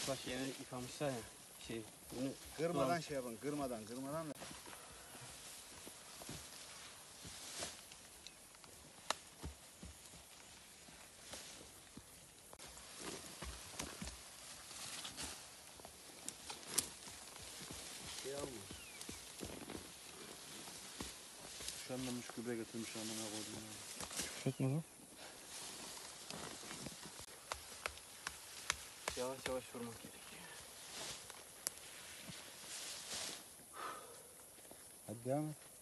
baş yere yıkamışlar ya. Bunu Kırmadan şey yapın, kırmadan da. şey almış. Şanlamış gübre getirmiş amına koydum. Küfret mi lan? Yavaş yavaş vurmak gerekiyor. Hadi devam et.